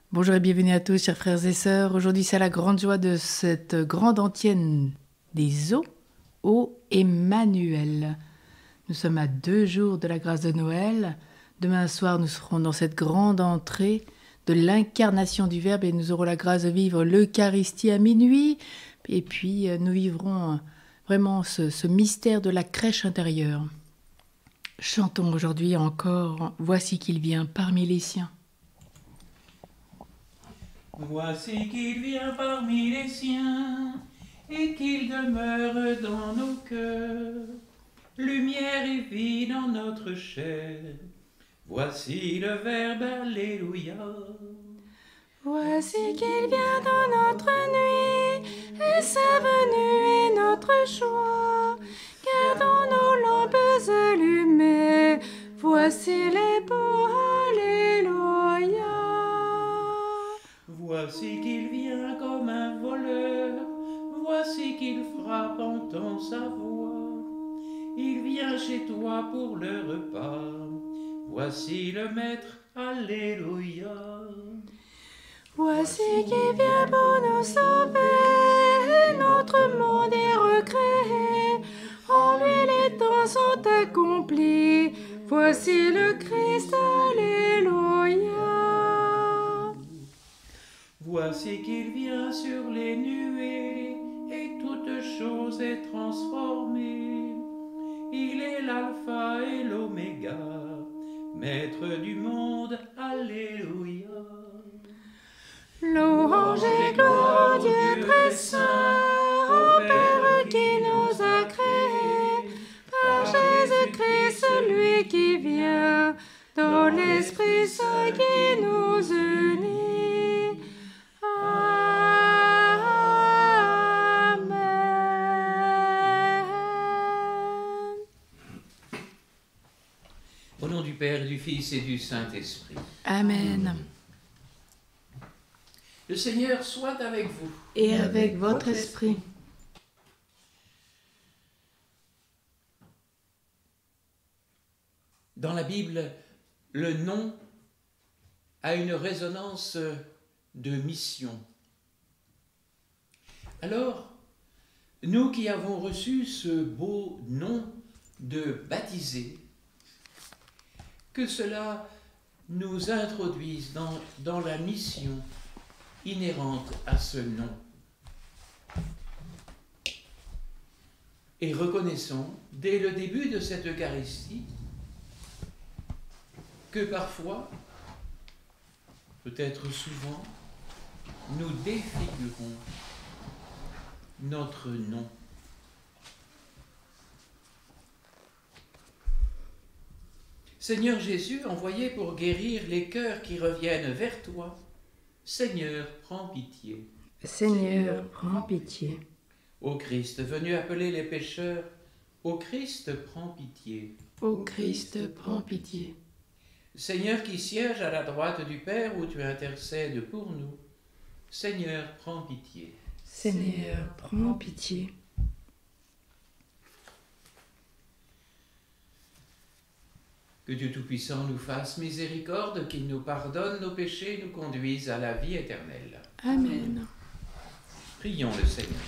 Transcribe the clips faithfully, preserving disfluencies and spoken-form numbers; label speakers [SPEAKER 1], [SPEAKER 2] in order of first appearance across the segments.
[SPEAKER 1] Bonjour et bienvenue à tous, chers frères et sœurs. Aujourd'hui, c'est la grande joie de cette grande antienne des eaux, Eau Emmanuel. Nous sommes à deux jours de la grâce de Noël. Demain soir, nous serons dans cette grande entrée de l'incarnation du Verbe et nous aurons la grâce de vivre l'Eucharistie à minuit. Et puis, nous vivrons vraiment ce, ce mystère de la crèche intérieure. Chantons aujourd'hui encore « Voici qu'il vient parmi les siens ».
[SPEAKER 2] Voici qu'il vient parmi les siens et qu'il demeure dans nos cœurs, lumière et vie dans notre chair. Voici le Verbe, Alléluia.
[SPEAKER 3] Voici qu'il vient dans notre nuit et sa venue est notre joie. Gardons nos lampes allumées, voici les beaux, Alléluia.
[SPEAKER 2] Voici qu'il vient comme un voleur, voici qu'il frappe, entend sa voix. Il vient chez toi pour le repas, voici le Maître, Alléluia.
[SPEAKER 3] Voici qu'il vient pour nous sauver, notre monde est recréé, en lui les temps sont accomplis, voici le Christ, Alléluia.
[SPEAKER 2] Voici qu'il vient sur les nuées, et toute chose est transformée. Il est l'alpha et l'oméga, maître du monde, Alléluia.
[SPEAKER 3] Louange et gloire au Dieu très saint, au Père qui nous a créés, par Jésus-Christ, celui qui vient, dans l'Esprit Saint qui nous unit.
[SPEAKER 2] Au nom du Père, du Fils et du Saint-Esprit.
[SPEAKER 1] Amen.
[SPEAKER 2] Le Seigneur soit avec vous.
[SPEAKER 1] Et avec votre esprit.
[SPEAKER 2] Dans la Bible, le nom a une résonance de mission. Alors, nous qui avons reçu ce beau nom de baptisé, que cela nous introduise dans, dans la mission inhérente à ce nom. Et reconnaissons, dès le début de cette Eucharistie, que parfois, peut-être souvent, nous défigurons notre nom. Seigneur Jésus, envoyé pour guérir les cœurs qui reviennent vers toi, Seigneur, prends pitié.
[SPEAKER 1] Seigneur, prends pitié.
[SPEAKER 2] Ô Christ, venu appeler les pécheurs, ô Christ, prends pitié.
[SPEAKER 1] Ô Christ, prends pitié.
[SPEAKER 2] Seigneur qui siège à la droite du Père où tu intercèdes pour nous, Seigneur, prends pitié.
[SPEAKER 1] Seigneur, prends pitié.
[SPEAKER 2] Que Dieu Tout-Puissant nous fasse miséricorde, qu'il nous pardonne nos péchés et nous conduise à la vie éternelle.
[SPEAKER 1] Amen.
[SPEAKER 2] Prions le Seigneur.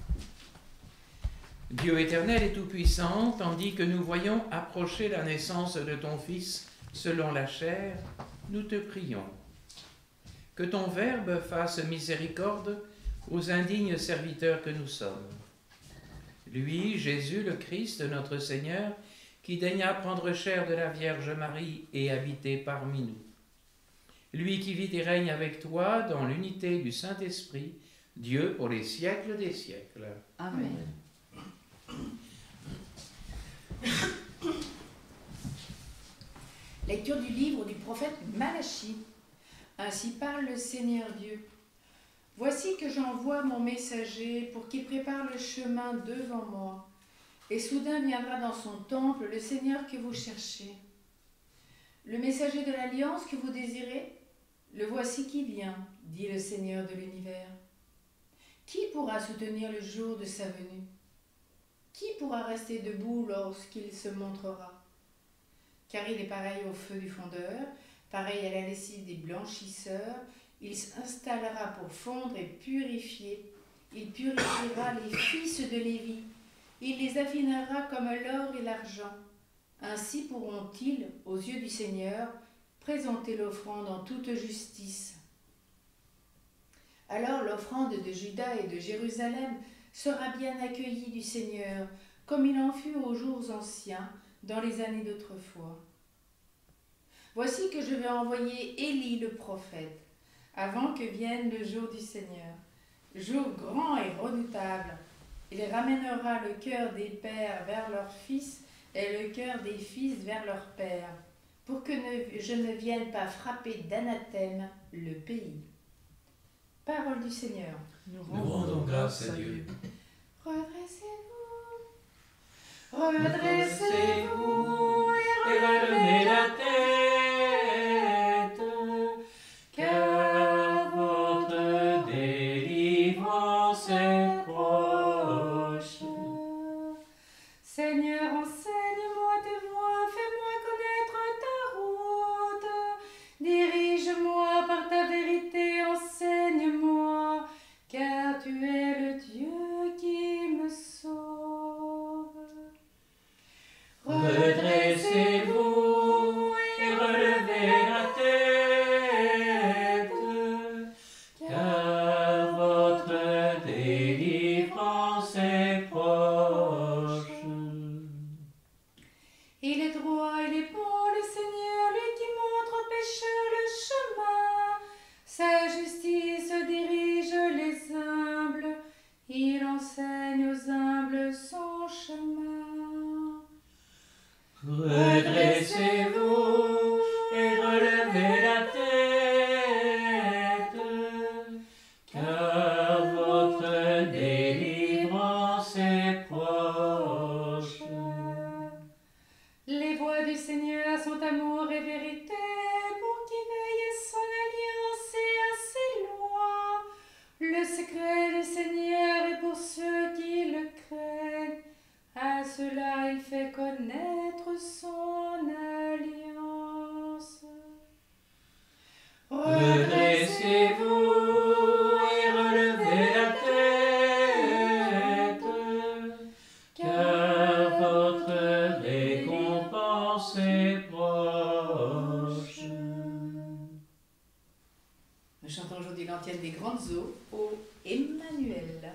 [SPEAKER 2] Dieu éternel et tout-puissant, tandis que nous voyons approcher la naissance de ton Fils selon la chair, nous te prions. Que ton Verbe fasse miséricorde aux indignes serviteurs que nous sommes. Lui, Jésus le Christ, notre Seigneur, qui daigna prendre chair de la Vierge Marie et habiter parmi nous. Lui qui vit et règne avec toi dans l'unité du Saint-Esprit, Dieu pour les siècles des siècles.
[SPEAKER 4] Amen. Lecture du livre du prophète Malachie. Ainsi parle le Seigneur Dieu. Voici que j'envoie mon messager pour qu'il prépare le chemin devant moi. Et soudain viendra dans son temple le Seigneur que vous cherchez. Le messager de l'alliance que vous désirez, le voici qui vient, dit le Seigneur de l'univers. Qui pourra soutenir le jour de sa venue? Qui pourra rester debout lorsqu'il se montrera? Car il est pareil au feu du fondeur, pareil à la lessive des blanchisseurs, Il s'installera pour fondre et purifier. Il purifiera les fils de Lévi. Il les affinera comme l'or et l'argent. Ainsi pourront-ils, aux yeux du Seigneur, présenter l'offrande en toute justice. Alors l'offrande de Juda et de Jérusalem sera bien accueillie du Seigneur, comme il en fut aux jours anciens, dans les années d'autrefois. Voici que je vais envoyer Élie le prophète, avant que vienne le jour du Seigneur, jour grand et redoutable. Il ramènera le cœur des pères vers leurs fils et le cœur des fils vers leurs pères, pour que ne, je ne vienne pas frapper d'anathème le pays. Parole du Seigneur.
[SPEAKER 2] Nous rendons grâce à Dieu.
[SPEAKER 4] Redressez-vous, redressez-vous
[SPEAKER 2] et relevez la tête, car votre délivrance est proche.
[SPEAKER 3] Seigneur, enseigne-moi tes voies, fais-moi connaître ta route. Dirige-moi par ta vérité, enseigne-moi, car tu es le Dieu qui me sauve.
[SPEAKER 2] Redressez-vous et relevez la tête, car votre délivrance est proche.
[SPEAKER 3] Il est droit, il est bon, le Seigneur, lui qui montre aux pécheurs le chemin. Sa justice dirige les humbles, il enseigne aux humbles son chemin.
[SPEAKER 2] Redressez-vous et relevez la tête, car votre délivrance est proche.
[SPEAKER 3] Les voies du Seigneur sont amour et vérité, pour qui veille à son alliance et à ses lois. Le secret du Seigneur est pour ceux qui le craignent, à cela il fait connaître son alliance.
[SPEAKER 2] Redressez-vous et relevez la tête, car votre récompense est proche.
[SPEAKER 4] Nous chantons aujourd'hui l'antienne des grandes eaux au Emmanuel.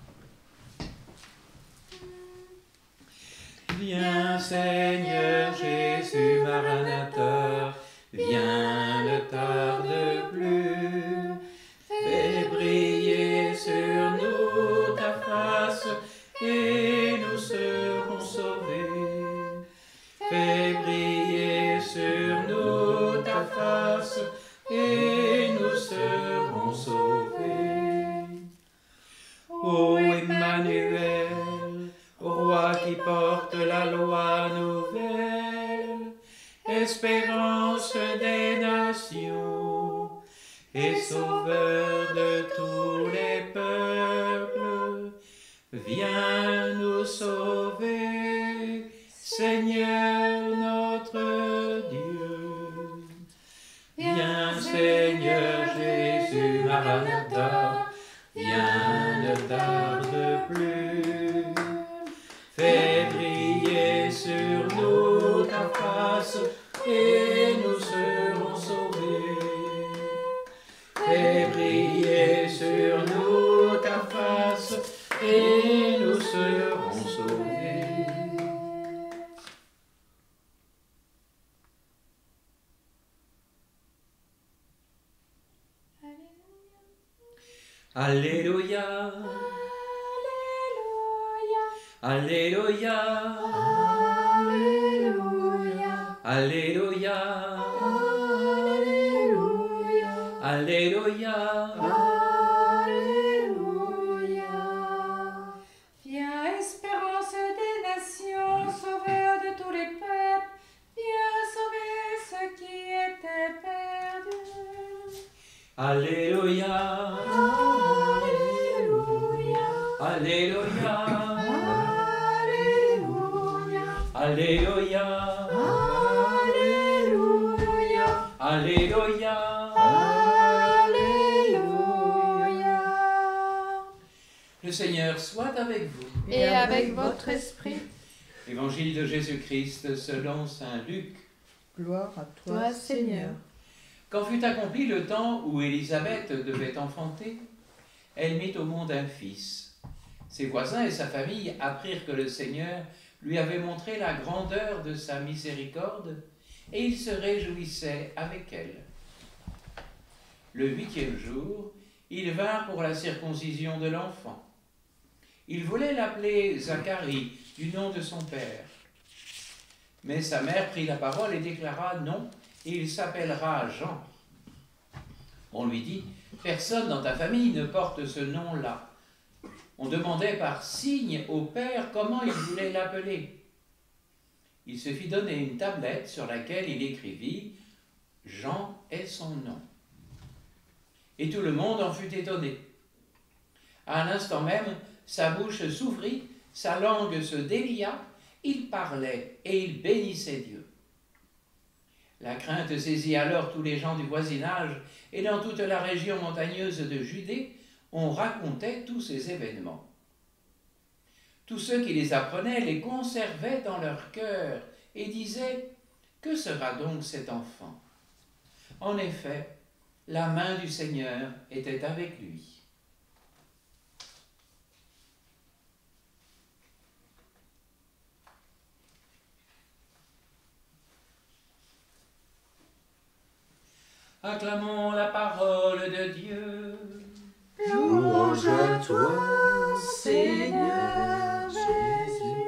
[SPEAKER 2] Viens Seigneur Jésus, Maranatha, viens, ne tarde plus. Fais briller sur nous ta face et nous serons sauvés. Fais briller sur nous ta face et nous serons sauvés. Ô Emmanuel, Roi qui porte la loi nouvelle, espérance des nations et sauveur de tous les peuples, viens nous sauver, Seigneur notre Dieu. Viens Seigneur Jésus, Maranatha, viens, ne tarde plus. Fais briller sur nous ta face et nous serons sauvés. Fais briller sur nous ta face et nous serons sauvés. Alléluia. Alléluia.
[SPEAKER 3] Alléluia.
[SPEAKER 2] Alléluia.
[SPEAKER 3] Alléluia.
[SPEAKER 2] Alléluia.
[SPEAKER 3] Alléluia. Viens, espérance des nations, sauveur de tous les peuples, viens sauver ceux qui étaient perdus.
[SPEAKER 2] Alléluia.
[SPEAKER 3] Alléluia.
[SPEAKER 2] Alléluia. Alléluia.
[SPEAKER 3] Alléluia.
[SPEAKER 2] Alléluia.
[SPEAKER 3] Alléluia.
[SPEAKER 2] Le Seigneur soit avec vous.
[SPEAKER 3] Et avec votre esprit.
[SPEAKER 2] Évangile de Jésus-Christ selon saint Luc.
[SPEAKER 5] Gloire à toi,
[SPEAKER 3] Toi, Seigneur.
[SPEAKER 2] Quand fut accompli le temps où Élisabeth devait enfanter, elle mit au monde un fils. Ses voisins et sa famille apprirent que le Seigneur lui avait montré la grandeur de sa miséricorde, et ils se réjouissaient avec elle. Le huitième jour, ils vinrent pour la circoncision de l'enfant. Ils voulaient l'appeler Zacharie, du nom de son père. Mais sa mère prit la parole et déclara non, et il s'appellera Jean. On lui dit, personne dans ta famille ne porte ce nom-là. On demandait par signe au père comment il voulait l'appeler. Il se fit donner une tablette sur laquelle il écrivit « Jean est son nom ». Et tout le monde en fut étonné. À l'instant même, sa bouche s'ouvrit, sa langue se délia, il parlait et il bénissait Dieu. La crainte saisit alors tous les gens du voisinage, et dans toute la région montagneuse de Judée, on racontait tous ces événements. Tous ceux qui les apprenaient les conservaient dans leur cœur et disaient « Que sera donc cet enfant ?» En effet, la main du Seigneur était avec lui. Acclamons la parole de Dieu.
[SPEAKER 3] Louange à toi, Seigneur Jésus.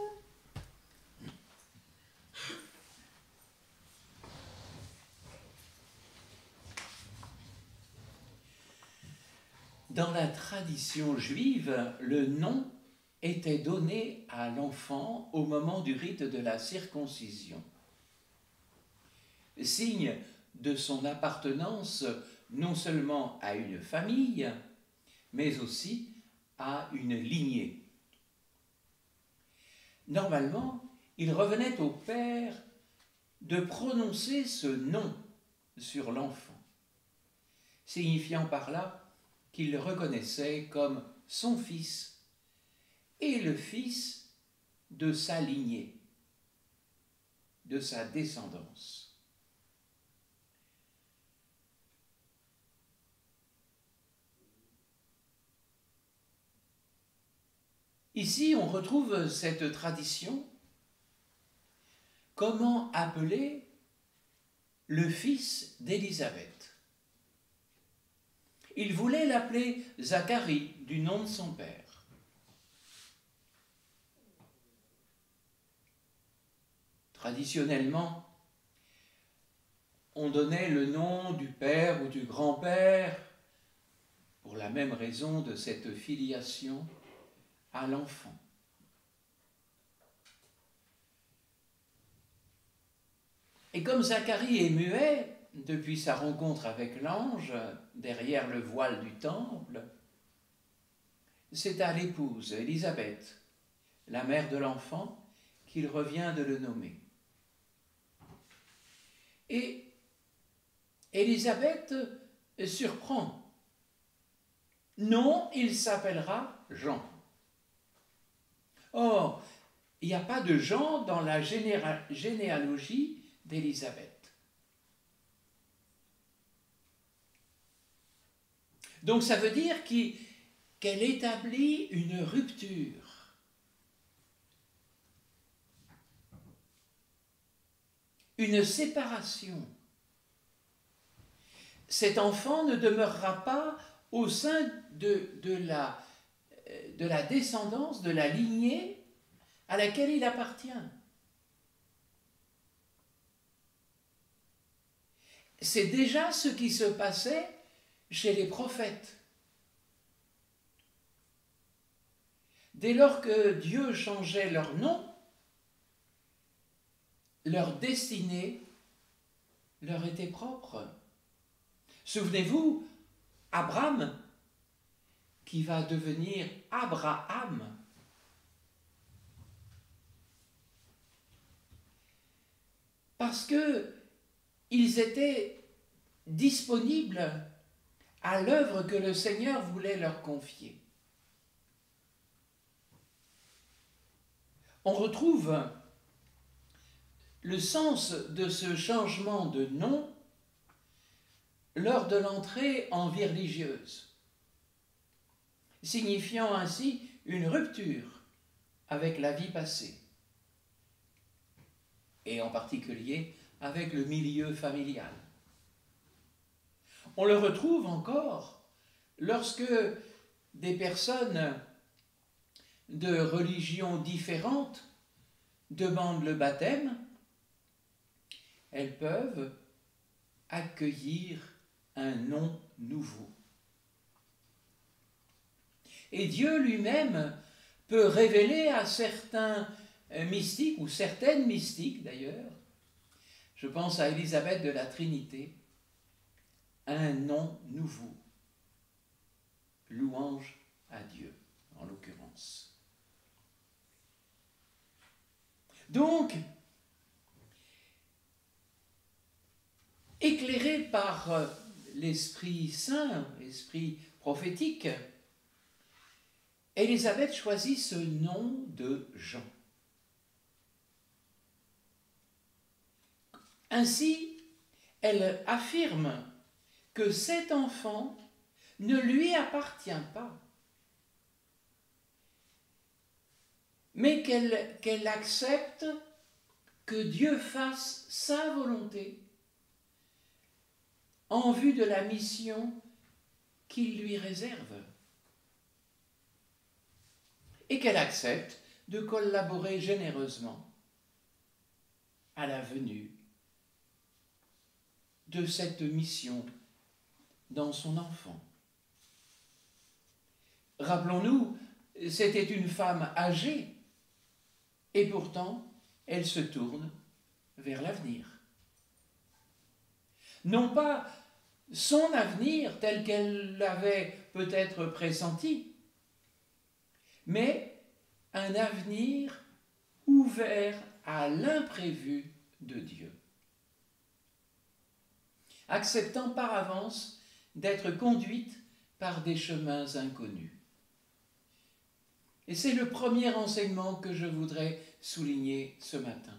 [SPEAKER 2] Dans la tradition juive, le nom était donné à l'enfant au moment du rite de la circoncision. Signe de son appartenance non seulement à une famille, mais aussi à une lignée. Normalement, il revenait au père de prononcer ce nom sur l'enfant, signifiant par là qu'il le reconnaissait comme son fils et le fils de sa lignée, de sa descendance. Ici, on retrouve cette tradition. Comment appeler le fils d'Élisabeth? Il voulait l'appeler Zacharie, du nom de son père. Traditionnellement, on donnait le nom du père ou du grand-père pour la même raison de cette filiation à l'enfant. Et comme Zacharie est muet depuis sa rencontre avec l'ange derrière le voile du temple, c'est à l'épouse Élisabeth, la mère de l'enfant, qu'il revient de le nommer. Et Élisabeth surprend. Non, il s'appellera Jean. Or, il n'y a pas de Jean dans la généra- généalogie d'Élisabeth. Donc ça veut dire qu'il, qu'elle établit une rupture. Une séparation. Cet enfant ne demeurera pas au sein de, de la de la descendance, de la lignée à laquelle il appartient. C'est déjà ce qui se passait chez les prophètes. Dès lors que Dieu changeait leur nom, leur destinée leur était propre. Souvenez-vous, Abraham, qui va devenir Abraham. Parce que ils étaient disponibles à l'œuvre que le Seigneur voulait leur confier. on retrouve le sens de ce changement de nom lors de l'entrée en vie religieuse, signifiant ainsi une rupture avec la vie passée, et en particulier avec le milieu familial. On le retrouve encore lorsque des personnes de religions différentes demandent le baptême, elles peuvent accueillir un nom nouveau. Et Dieu lui-même peut révéler à certains mystiques, ou certaines mystiques d'ailleurs, je pense à Élisabeth de la Trinité, un nom nouveau. Louange à Dieu, en l'occurrence. Donc, éclairé par l'Esprit Saint, l'Esprit prophétique, Élisabeth choisit ce nom de Jean. Ainsi, elle affirme que cet enfant ne lui appartient pas, mais qu'elle qu'elle accepte que Dieu fasse sa volonté en vue de la mission qu'il lui réserve, et qu'elle accepte de collaborer généreusement à la venue de cette mission dans son enfant. Rappelons-nous, c'était une femme âgée, et pourtant, elle se tourne vers l'avenir. Non pas son avenir tel qu'elle l'avait peut-être pressenti, mais un avenir ouvert à l'imprévu de Dieu, acceptant par avance d'être conduite par des chemins inconnus. Et c'est le premier enseignement que je voudrais souligner ce matin.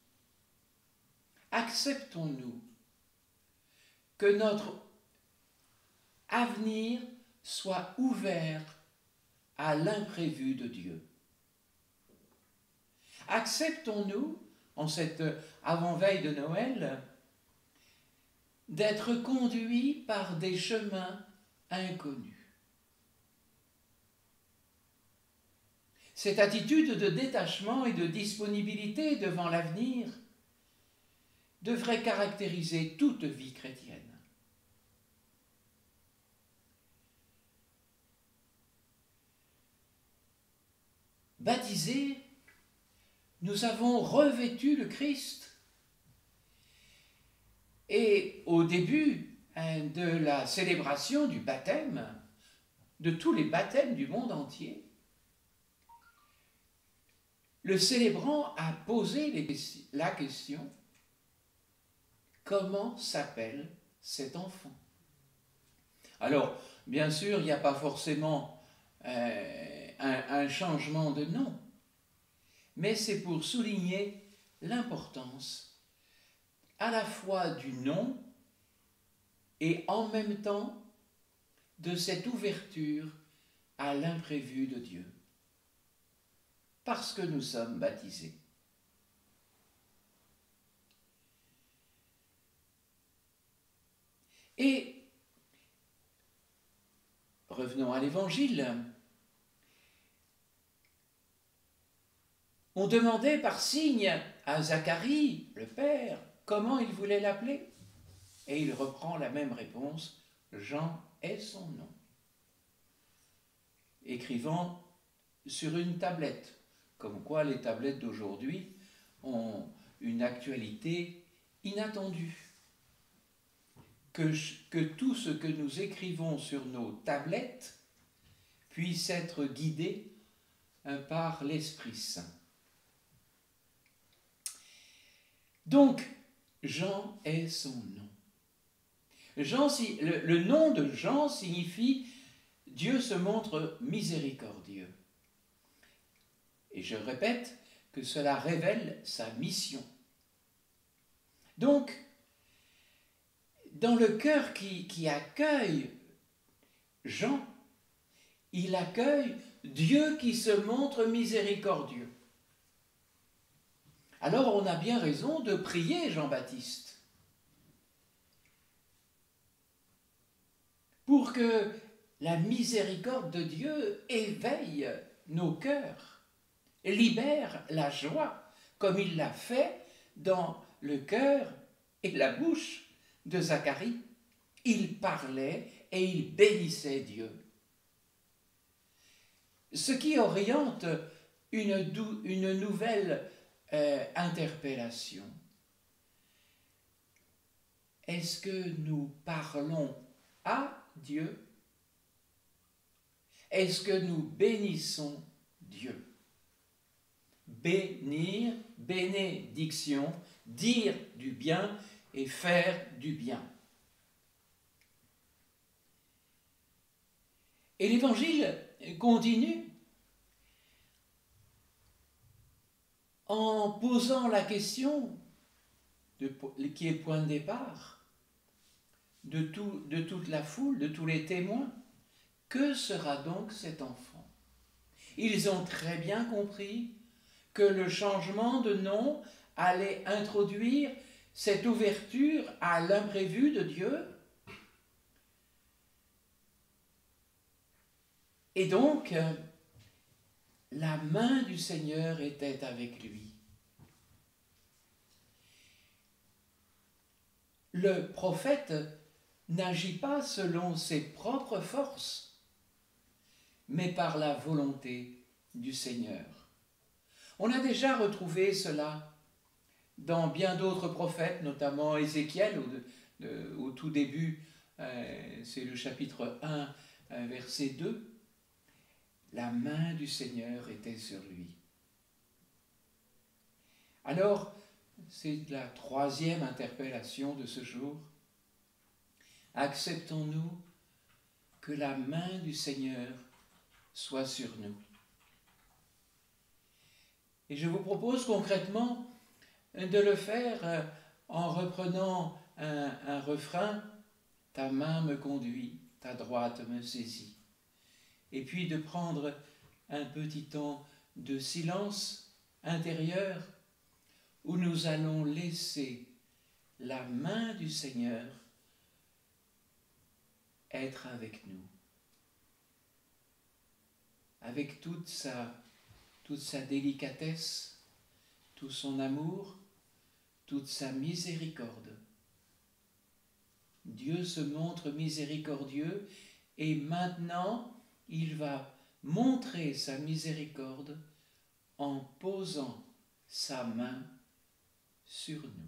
[SPEAKER 2] Acceptons-nous que notre avenir soit ouvert à l'imprévu de Dieu. Acceptons-nous, en cette avant-veille de Noël, d'être conduits par des chemins inconnus. Cette attitude de détachement et de disponibilité devant l'avenir devrait caractériser toute vie chrétienne. Baptisés, nous avons revêtu le Christ. Et au début de la célébration du baptême, de tous les baptêmes du monde entier, le célébrant a posé la question: comment s'appelle cet enfant? Alors, bien sûr, il n'y a pas forcément euh, un, un changement de nom, mais c'est pour souligner l'importance à la fois du nom et en même temps de cette ouverture à l'imprévu de Dieu. Parce que nous sommes baptisés. Et revenons à l'Évangile. On demandait par signe à Zacharie, le père, comment il voulait l'appeler. Et il reprend la même réponse: Jean est son nom, écrivant sur une tablette. Comme quoi les tablettes d'aujourd'hui ont une actualité inattendue. Que, que tout ce que nous écrivons sur nos tablettes puisse être guidé par l'Esprit Saint. Donc, Jean est son nom. Jean, le, le nom de Jean signifie « Dieu se montre miséricordieux ». Et je répète
[SPEAKER 5] que cela révèle sa mission. Donc, dans le cœur qui, qui accueille Jean, il accueille Dieu qui se montre miséricordieux. Alors on a bien raison de prier Jean-Baptiste pour que la miséricorde de Dieu éveille nos cœurs, libère la joie, comme il l'a fait dans le cœur et la bouche de Zacharie. Il parlait et il bénissait Dieu. Ce qui oriente une, dou- une nouvelle euh, interpellation. Est-ce que nous parlons à Dieu? Est-ce que nous bénissons Dieu? Bénir, bénédiction, dire du bien et faire du bien. Et l'Évangile continue en posant la question de, qui est le point de départ de, tout, de toute la foule, de tous les témoins. Que sera donc cet enfant? Ils ont très bien compris que le changement de nom allait introduire cette ouverture à l'imprévu de Dieu. Et donc, la main du Seigneur était avec lui. Le prophète n'agit pas selon ses propres forces, mais par la volonté du Seigneur. On a déjà retrouvé cela dans bien d'autres prophètes, notamment Ézéchiel, au, de, au tout début, euh, c'est le chapitre un, euh, verset deux. La main du Seigneur était sur lui. Alors, c'est la troisième interpellation de ce jour. Acceptons-nous que la main du Seigneur soit sur nous. Et je vous propose concrètement de le faire en reprenant un, un refrain. Ta main me conduit, ta droite me saisit. Et puis de prendre un petit temps de silence intérieur où nous allons laisser la main du Seigneur être avec nous, avec toute sa, toute sa délicatesse, tout son amour, toute sa miséricorde. Dieu se montre miséricordieux et maintenant, il va montrer sa miséricorde en posant sa main sur nous.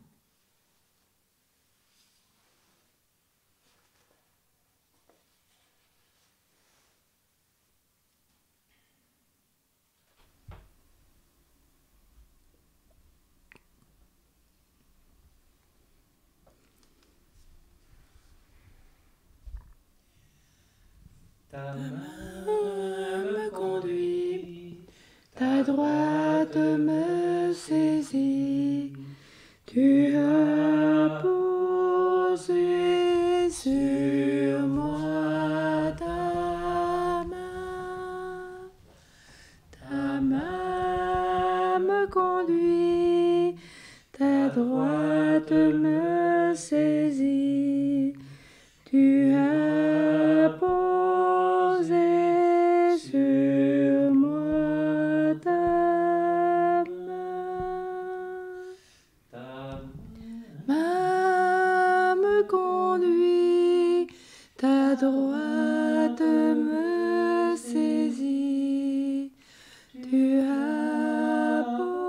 [SPEAKER 3] Ta main me conduit, ta droite me saisit, tu as posé sur moi ta main. Ta main me conduit, ta droite me saisit, tu as posé sur moi ta main. Ta main me conduit, ta droite me saisit, tu as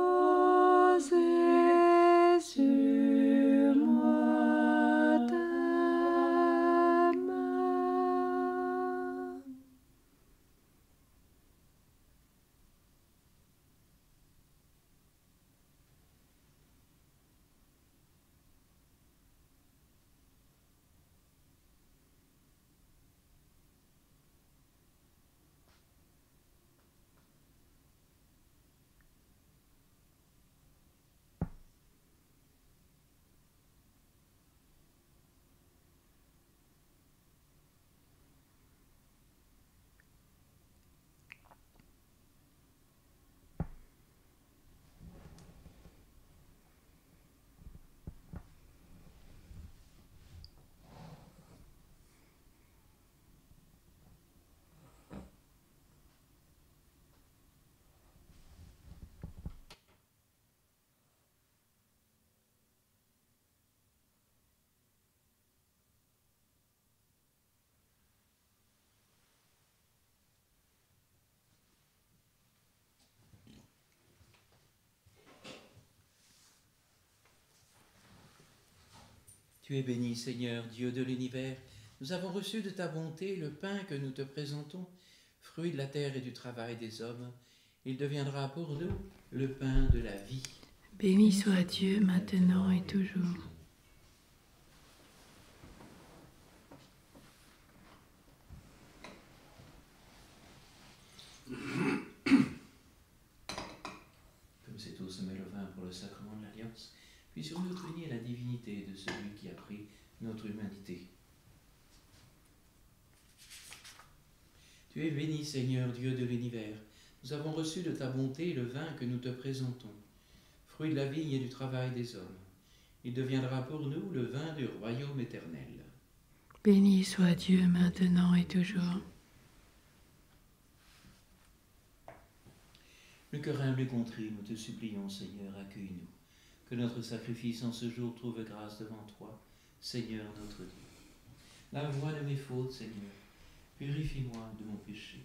[SPEAKER 3] posé sur moi ta main.
[SPEAKER 2] Tu es béni, Seigneur, Dieu de l'univers. Nous avons reçu de ta bonté le pain que nous te présentons, fruit de la terre et du travail des hommes. Il deviendra pour nous le pain de la vie.
[SPEAKER 1] Béni soit Dieu maintenant et toujours.
[SPEAKER 2] Comme cet eau se met le vin pour le sacrement de l'Alliance, puis sur notre unie la divinité de celui qui a pris notre humanité. Tu es béni, Seigneur, Dieu de l'univers. Nous avons reçu de ta bonté le vin que nous te présentons, fruit de la vigne et du travail des hommes. Il deviendra pour nous le vin du royaume éternel.
[SPEAKER 1] Béni soit Dieu maintenant et toujours.
[SPEAKER 2] Le cœur humble et contrit, nous te supplions, Seigneur, accueille-nous. Que notre sacrifice en ce jour trouve grâce devant toi, Seigneur notre Dieu. Lave-moi de mes fautes, Seigneur. Purifie-moi de mon péché.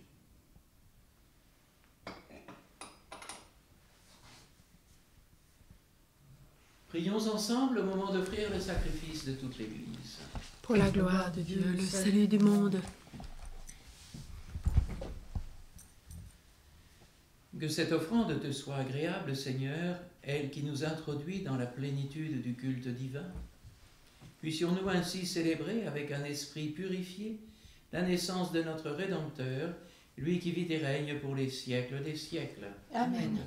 [SPEAKER 2] Prions ensemble au moment d'offrir le sacrifice de toute l'Église.
[SPEAKER 1] Pour la gloire de Dieu, le salut du monde.
[SPEAKER 2] Que cette offrande te soit agréable, Seigneur, elle qui nous introduit dans la plénitude du culte divin. Puissions-nous ainsi célébrer avec un esprit purifié la naissance de notre Rédempteur, lui qui vit et règne pour les siècles des siècles.
[SPEAKER 3] Amen.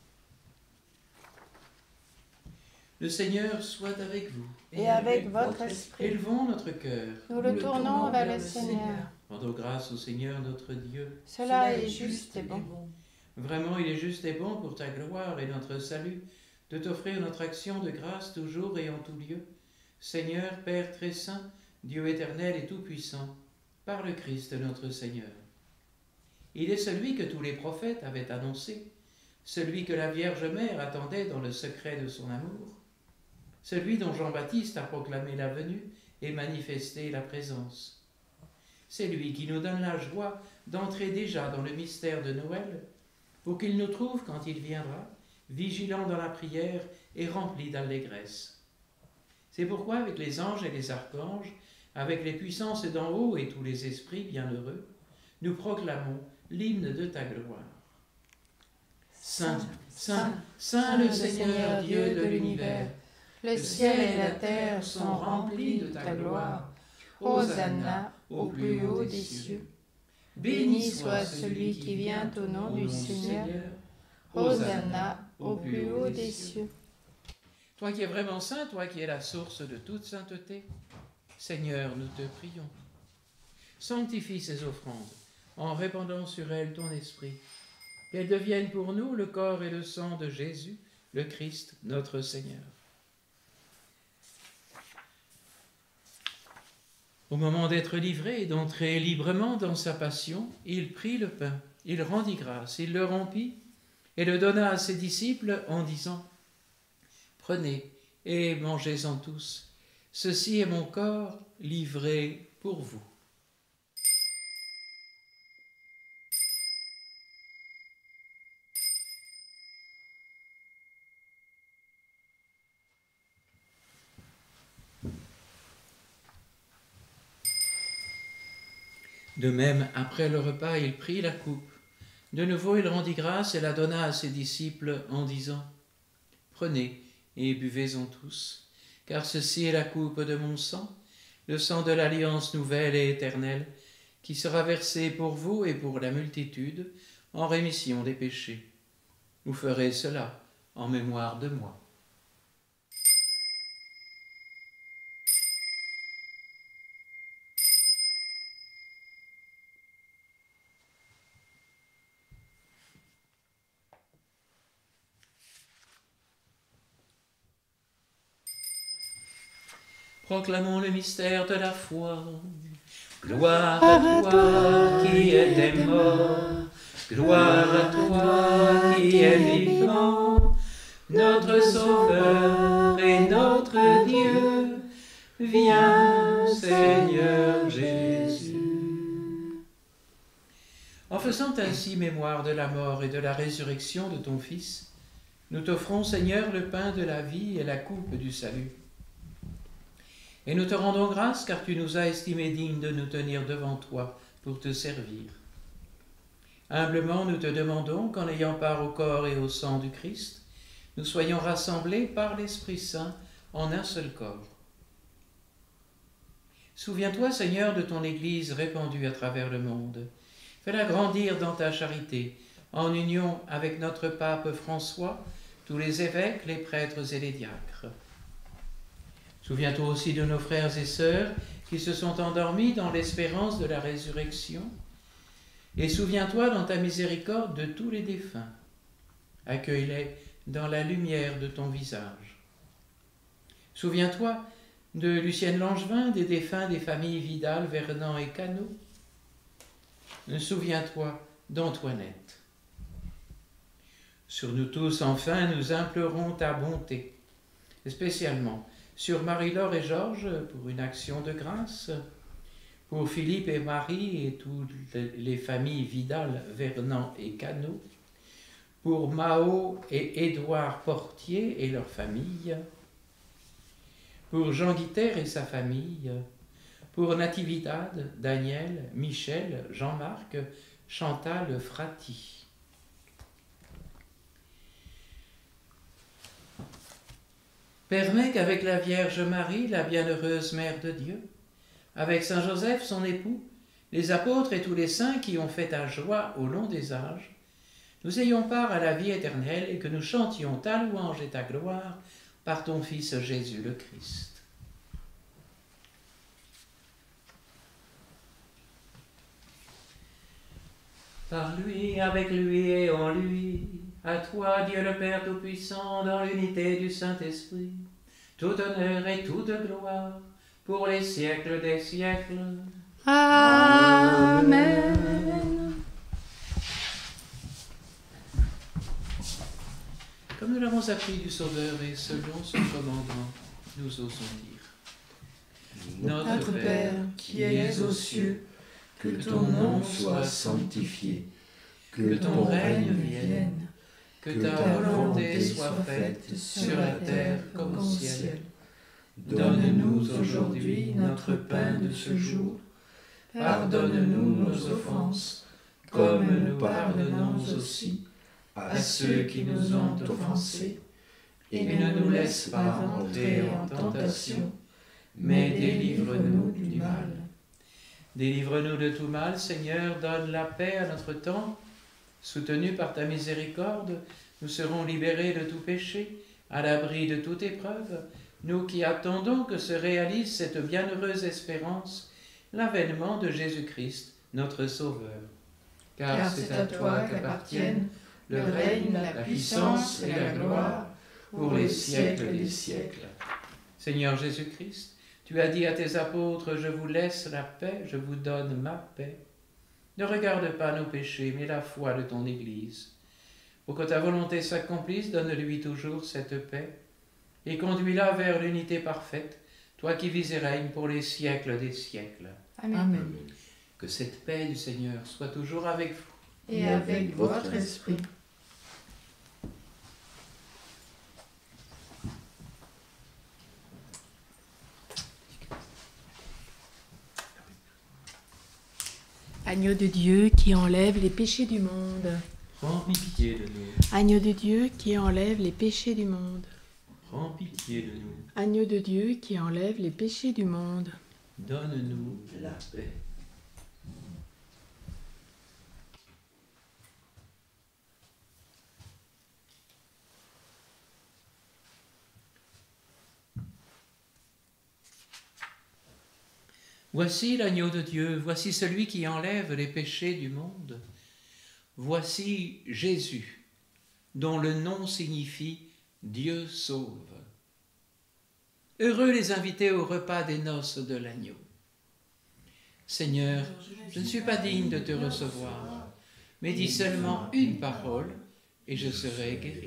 [SPEAKER 2] Le Seigneur soit avec vous.
[SPEAKER 3] Et avec votre esprit,
[SPEAKER 2] Élevons notre cœur.
[SPEAKER 3] nous le tournons vers le Seigneur.
[SPEAKER 2] Rendons grâce au Seigneur notre Dieu.
[SPEAKER 3] Cela est juste et bon.
[SPEAKER 2] Vraiment, il est juste et bon pour ta gloire et notre salut de t'offrir notre action de grâce toujours et en tout lieu. Seigneur, Père très saint, Dieu éternel et tout-puissant, par le Christ notre Seigneur. Il est celui que tous les prophètes avaient annoncé, celui que la Vierge Mère attendait dans le secret de son amour, celui dont Jean-Baptiste a proclamé la venue et manifesté la présence. C'est lui qui nous donne la joie d'entrer déjà dans le mystère de Noël, pour qu'il nous trouve quand il viendra, vigilants dans la prière et remplis d'allégresse. C'est pourquoi avec les anges et les archanges, avec les puissances d'en haut et tous les esprits bienheureux, nous proclamons l'hymne de ta gloire. Saint, Saint, Saint le Seigneur Dieu de l'univers,
[SPEAKER 3] Le ciel et la terre sont remplis de ta gloire. Hosanna au plus haut des cieux. Béni soit celui qui vient au nom du Seigneur. Hosanna au plus haut des cieux.
[SPEAKER 2] Toi qui es vraiment saint, toi qui es la source de toute sainteté, Seigneur, nous te prions. Sanctifie ces offrandes en répandant sur elles ton esprit, qu'elles deviennent pour nous le corps et le sang de Jésus, le Christ, notre Seigneur. Au moment d'être livré et d'entrer librement dans sa passion, il prit le pain, il rendit grâce, il le rompit et le donna à ses disciples en disant « Prenez et mangez-en tous, ceci est mon corps livré pour vous. » De même, après le repas, il prit la coupe. De nouveau, il rendit grâce et la donna à ses disciples en disant « Prenez et buvez-en tous, car ceci est la coupe de mon sang, le sang de l'alliance nouvelle et éternelle, qui sera versé pour vous et pour la multitude en rémission des péchés. Vous ferez cela en mémoire de moi. » Proclamons le mystère de la foi. Gloire à toi qui es mort, gloire à toi qui es vivant, notre Sauveur et notre Dieu. Viens, Seigneur Jésus. En faisant ainsi mémoire de la mort et de la résurrection de ton Fils, nous t'offrons, Seigneur, le pain de la vie et la coupe du salut. Et nous te rendons grâce car tu nous as estimés dignes de nous tenir devant toi pour te servir. Humblement, nous te demandons qu'en ayant part au corps et au sang du Christ, nous soyons rassemblés par l'Esprit Saint en un seul corps. Souviens-toi, Seigneur, de ton Église répandue à travers le monde. Fais-la grandir dans ta charité, en union avec notre pape François, tous les évêques, les prêtres et les diacres. Souviens-toi aussi de nos frères et sœurs qui se sont endormis dans l'espérance de la résurrection. Et souviens-toi dans ta miséricorde de tous les défunts. Accueille-les dans la lumière de ton visage. Souviens-toi de Lucienne Langevin, des défunts des familles Vidal, Vernant et Cano. Souviens-toi d'Antoinette. Sur nous tous, enfin, nous implorons ta bonté, spécialement sur Marie-Laure et Georges pour une action de grâce, pour Philippe et Marie et toutes les familles Vidal, Vernant et Cano, pour Mao et Édouard Portier et leur famille, pour Jean Guiter et sa famille, pour Natividad, Daniel, Michel, Jean-Marc, Chantal Frati. Permets qu'avec la Vierge Marie, la bienheureuse Mère de Dieu, avec Saint Joseph, son époux, les apôtres et tous les saints qui ont fait ta joie au long des âges, nous ayons part à la vie éternelle et que nous chantions ta louange et ta gloire par ton Fils Jésus le Christ. Par lui, avec lui et en lui, à toi, Dieu le Père Tout-Puissant, dans l'unité du Saint-Esprit, tout honneur et toute gloire, pour les siècles des siècles.
[SPEAKER 3] Amen.
[SPEAKER 2] Comme nous l'avons appris du Sauveur et selon son commandement, nous osons dire.
[SPEAKER 6] Notre, Notre Père, qui es aux cieux, que ton nom soit sanctifié, que ton règne vienne, que ta volonté soit faite sur la terre comme au ciel. Donne-nous aujourd'hui notre pain de ce jour. Pardonne-nous nos offenses, comme nous pardonnons aussi à ceux qui nous ont offensés. Et ne nous laisse pas entrer en tentation, mais délivre-nous du mal.
[SPEAKER 2] Délivre-nous de tout mal, Seigneur, donne la paix à notre temps. Soutenus par ta miséricorde, nous serons libérés de tout péché, à l'abri de toute épreuve, nous qui attendons que se réalise cette bienheureuse espérance, l'avènement de Jésus-Christ, notre Sauveur.
[SPEAKER 6] Car, Car c'est à toi qu'appartiennent le règne, la puissance et la gloire pour les siècles des siècles.
[SPEAKER 2] Seigneur Jésus-Christ, tu as dit à tes apôtres, je vous laisse la paix, je vous donne ma paix. Ne regarde pas nos péchés, mais la foi de ton Église. Pour que ta volonté s'accomplisse, donne-lui toujours cette paix, et conduis-la vers l'unité parfaite, toi qui vis et règnes pour les siècles des siècles.
[SPEAKER 3] Amen.
[SPEAKER 6] Amen.
[SPEAKER 2] Que cette paix du Seigneur soit toujours avec vous.
[SPEAKER 3] Et avec votre esprit.
[SPEAKER 1] Agneau de Dieu qui enlève les péchés du monde.
[SPEAKER 2] Prends pitié de nous.
[SPEAKER 1] Agneau de Dieu qui enlève les péchés du monde.
[SPEAKER 2] Prends pitié de nous.
[SPEAKER 1] Agneau de Dieu qui enlève les péchés du monde.
[SPEAKER 2] Donne-nous la paix. Voici l'agneau de Dieu, voici celui qui enlève les péchés du monde. Voici Jésus, dont le nom signifie Dieu sauve. Heureux les invités au repas des noces de l'agneau. Seigneur, je ne suis pas digne de te recevoir, mais dis seulement une parole et je serai guéri.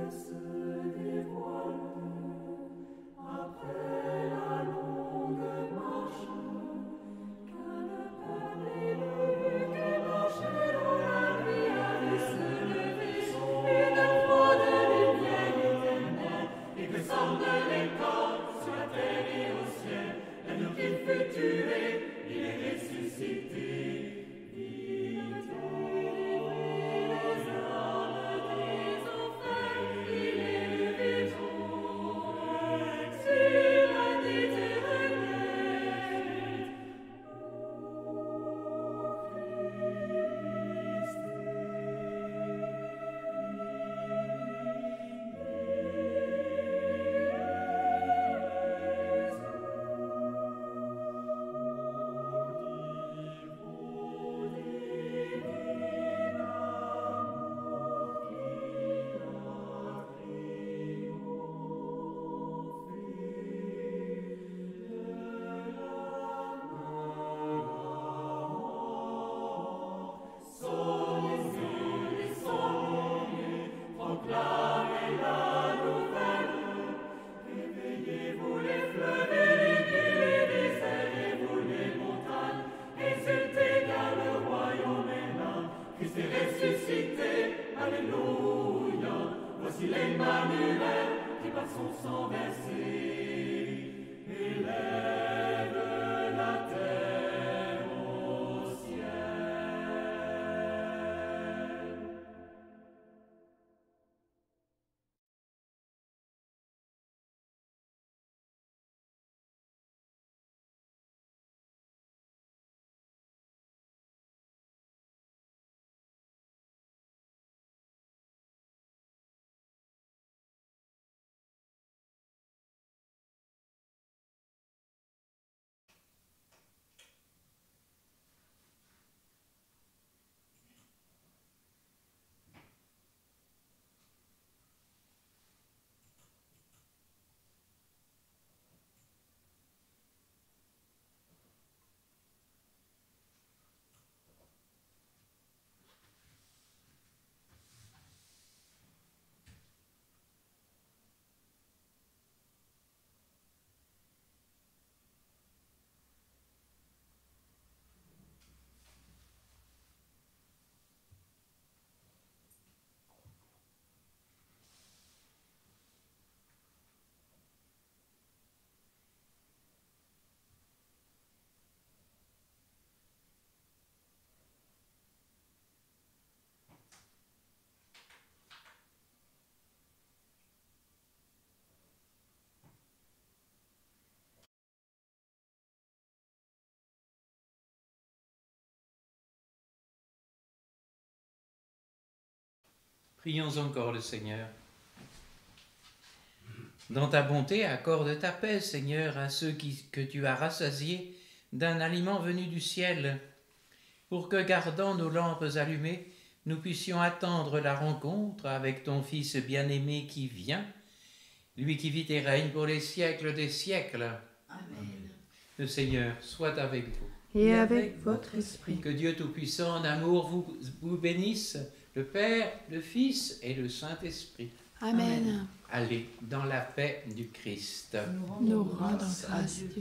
[SPEAKER 2] Prions encore le Seigneur. Dans ta bonté, accorde ta paix, Seigneur, à ceux qui, que tu as rassasiés d'un aliment venu du ciel, pour que, gardant nos lampes allumées, nous puissions attendre la rencontre avec ton Fils bien-aimé qui vient, lui qui vit et règne pour les siècles des siècles.
[SPEAKER 3] Amen.
[SPEAKER 2] Le Seigneur soit avec vous.
[SPEAKER 3] Et avec votre esprit.
[SPEAKER 2] Que Dieu Tout-Puissant en amour vous, vous bénisse, le Père, le Fils et le Saint-Esprit.
[SPEAKER 1] Amen.
[SPEAKER 2] Allez dans la paix du Christ.
[SPEAKER 1] Nous rendons grâce, Dieu.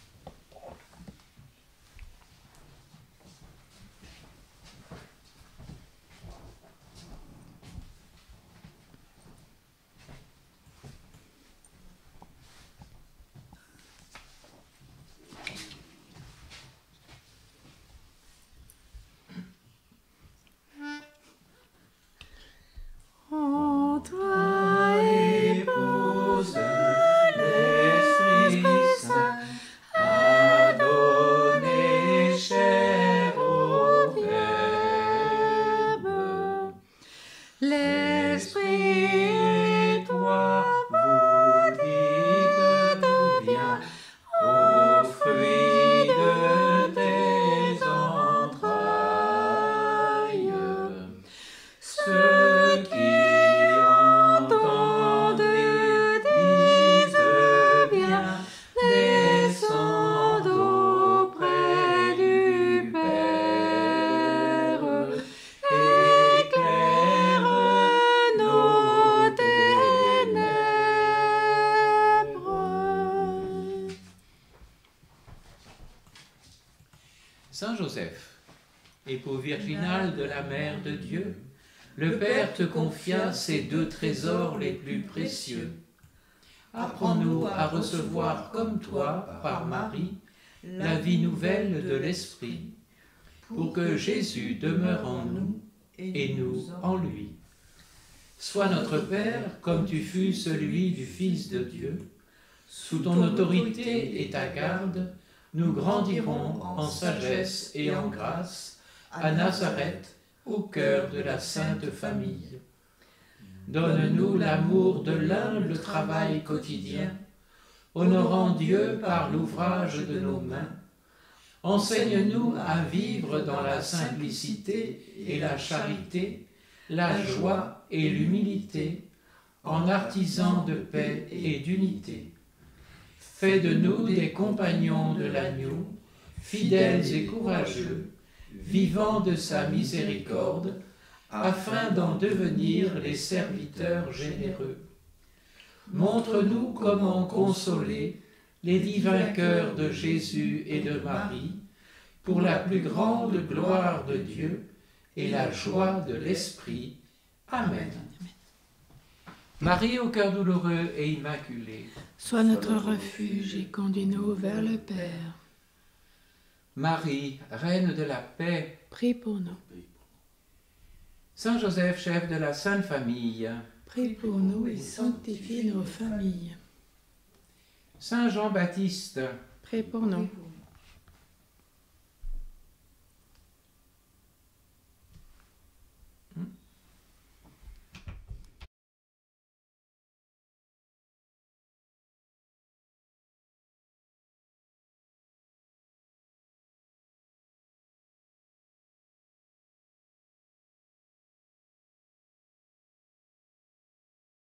[SPEAKER 3] En toi, épouse,
[SPEAKER 2] l'Esprit Saint a donné chair au Verbe.
[SPEAKER 3] l'Esprit
[SPEAKER 2] Et toi, vous dites, viens au fruit de tes entrailles. Ceux qui entendent disent bien, descendent auprès du Père, éclaire nos ténèbres. virginal de la Mère de Dieu, le Père te confia ces deux trésors les plus précieux. Apprends-nous à recevoir comme toi, par Marie, la vie nouvelle de l'Esprit, pour que Jésus demeure en nous et nous en lui. Sois notre Père comme tu fus celui du Fils de Dieu. Sous ton autorité et ta garde, nous grandirons en sagesse et en grâce à Nazareth, au cœur de la Sainte Famille. Donne-nous l'amour de l'humble travail quotidien, honorant Dieu par l'ouvrage de nos mains. Enseigne-nous à vivre dans la simplicité et la charité, la joie et l'humilité, en artisans de paix et d'unité. Fais de nous des compagnons de l'agneau, fidèles et courageux, vivant de sa miséricorde, afin d'en devenir les serviteurs généreux. Montre-nous comment consoler les divins cœurs de Jésus et de Marie, pour la plus grande gloire de Dieu et la joie de l'Esprit. Amen. Marie au cœur douloureux et immaculé,
[SPEAKER 1] Sois notre refuge et conduis-nous vers le Père.
[SPEAKER 2] Marie, Reine de la paix,
[SPEAKER 1] Prie pour nous.
[SPEAKER 2] Saint Joseph, chef de la Sainte Famille,
[SPEAKER 1] Prie pour nous et sanctifie nos familles.
[SPEAKER 2] Saint Jean-Baptiste,
[SPEAKER 1] Prie pour nous.